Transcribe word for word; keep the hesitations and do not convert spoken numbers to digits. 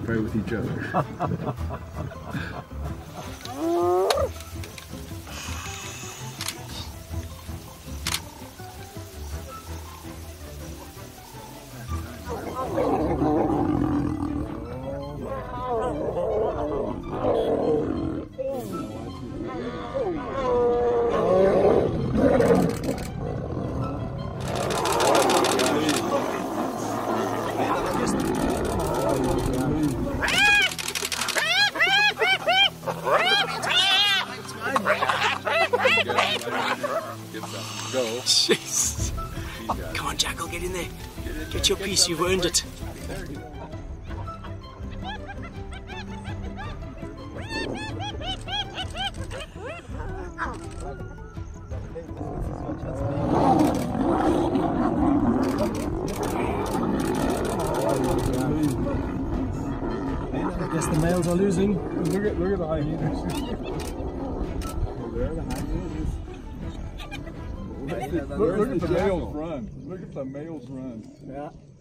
play with each other. Go. Jeez. Come on, Jackal, get in there. Get your piece, you've earned it. I guess the males are losing. Look at look at the hyenas. There, the hyenas. Look, look at the males run. Look at the males run. Yeah.